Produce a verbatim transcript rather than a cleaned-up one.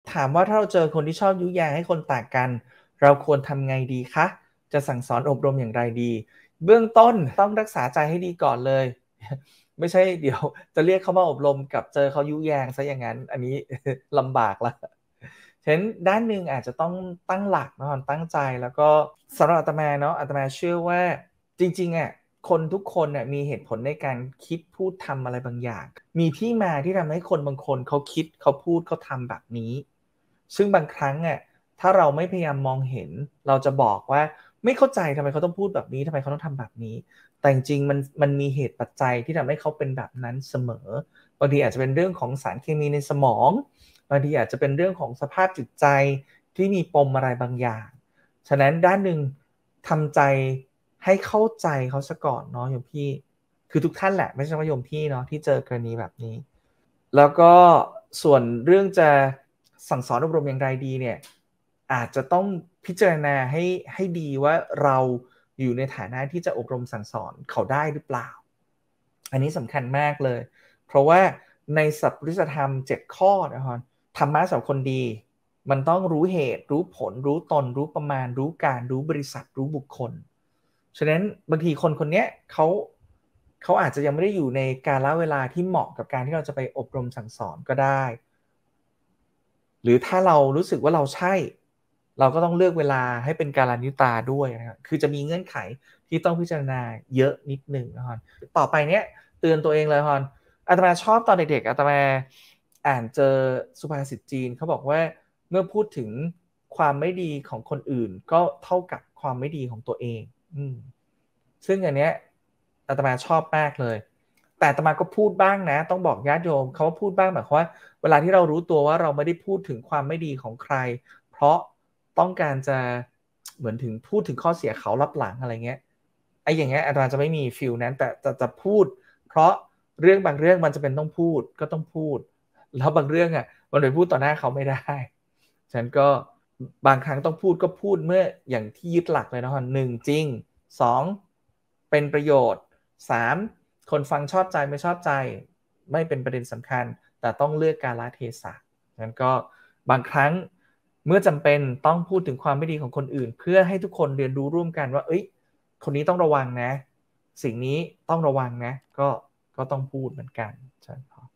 ถามว่าถ้าเราเจอคนที่ชอบยุแยงให้คนต่างกันเราควรทำไงดีคะจะสั่งสอนอบรมอย่างไรดีเบื้องต้นต้องรักษาใจให้ดีก่อนเลยไม่ใช่เดี๋ยวจะเรียกเขามาอบรมกับเจอเขายุแยงซะอย่างนั้นอันนี้ ลำบากแล้วฉะนั้นด้านหนึ่งอาจจะต้องตั้งหลักนะตั้งใจแล้วก็สำหรับอาตมาเนาะอาตมาเชื่อว่าจริงๆอ่ะคนทุกคนน่ะมีเหตุผลในการคิดพูดทำอะไรบางอย่างมีที่มาที่ทำให้คนบางคนเขาคิดเขาพูดเขาทำแบบนี้ซึ่งบางครั้งอ่ะถ้าเราไม่พยายามมองเห็นเราจะบอกว่าไม่เข้าใจทำไมเขาต้องพูดแบบนี้ทำไมเขาต้องทำแบบนี้แต่จริงๆมันมันมีเหตุปัจจัยที่ทำให้เขาเป็นแบบนั้นเสมอบางทีอาจจะเป็นเรื่องของสารเคมีในสมองบางทีอาจจะเป็นเรื่องของสภาพจิตใจที่มีปมอะไรบางอย่างฉะนั้นด้านหนึ่งทำใจให้เข้าใจเขาซะก่อนเนาะโยมพี่คือทุกท่านแหละไม่ใช่ว่าโยมพี่เนาะที่เจอกรณีแบบนี้แล้วก็ส่วนเรื่องจะสั่งสอนอบรมอย่างไรดีเนี่ยอาจจะต้องพิจารณาให้ให้ดีว่าเราอยู่ในฐานะที่จะอบรมสั่งสอนเขาได้หรือเปล่าอันนี้สำคัญมากเลยเพราะว่าในสัพพุริสธรรมเจ็ดข้อนะครับธรรมะสำหรับคนดีมันต้องรู้เหตุรู้ผลรู้ตนรู้ประมาณรู้การรู้บริษัทรู้บุคคลฉะนั้นบางทีคนคนนี้เขาเขาอาจจะยังไม่ได้อยู่ในกาลเวลาที่เหมาะกับการที่เราจะไปอบรมสั่งสอนก็ได้หรือถ้าเรารู้สึกว่าเราใช่เราก็ต้องเลือกเวลาให้เป็นกาลนิตาด้วยนะครับคือจะมีเงื่อนไขที่ต้องพิจารณาเยอะนิดหนึ่งนะครับต่อไปเนี้ยเตือนตัวเองเลยครับอาตมาชอบตอนเด็กๆอาตมาอ่านเจอสุภาษิตจีนเขาบอกว่าเมื่อพูดถึงความไม่ดีของคนอื่นก็เท่ากับความไม่ดีของตัวเองอืมซึ่งอันเนี้ยอาตมาชอบมากเลยแต่อาตมาก็พูดบ้างนะต้องบอกญาติโยมเขาว่าพูดบ้างหมายความว่าเวลาที่เรารู้ตัวว่าเราไม่ได้พูดถึงความไม่ดีของใครเพราะต้องการจะเหมือนถึงพูดถึงข้อเสียเขารับหลังอะไรเงี้ยไอ้อย่างเงี้ยอาตมาจะไม่มีฟิลนั้นแต่จะจะพูดเพราะเรื่องบางเรื่องมันจะเป็นต้องพูดก็ต้องพูดแล้วบางเรื่องอ่ะมันไปพูดต่อหน้าเขาไม่ได้ฉันก็บางครั้งต้องพูดก็พูดเมื่ออย่างที่ยึดหลักเลยนะฮะหนึ่งจริงสองเป็นประโยชน์สามคนฟังชอบใจไม่ชอบใจไม่เป็นประเด็นสำคัญแต่ต้องเลือกกาลเทศะงั้นก็บางครั้งเมื่อจำเป็นต้องพูดถึงความไม่ดีของคนอื่นเพื่อให้ทุกคนเรียนรู้ร่วมกันว่าเอ้ยคนนี้ต้องระวังนะสิ่งนี้ต้องระวังนะก็ก็ต้องพูดเหมือนกันใช่